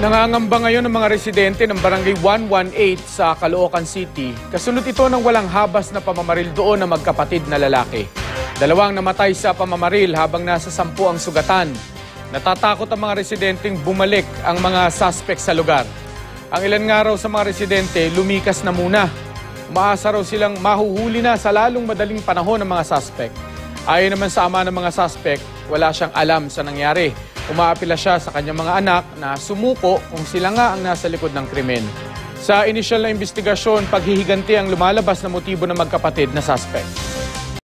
Nangangamba ngayon ng mga residente ng Barangay 118 sa Caloocan City. Kasunod ito ng walang habas na pamamaril doon ng magkapatid na lalaki. Dalawang namatay sa pamamaril habang nasa 10 ang sugatan. Natatakot ang mga residenteng bumalik ang mga suspect sa lugar. Ang ilan nga raw sa mga residente lumikas na muna. Umaasa raw silang mahuhuli na sa lalong madaling panahon ng mga suspect. Ayon naman sa ama ng mga suspect, wala siyang alam sa nangyari. Umaapila siya sa kanyang mga anak na sumuko kung sila nga ang nasa likod ng krimen. Sa inisyal na investigasyon, paghihiganti ang lumalabas na motibo ng magkapatid na suspect.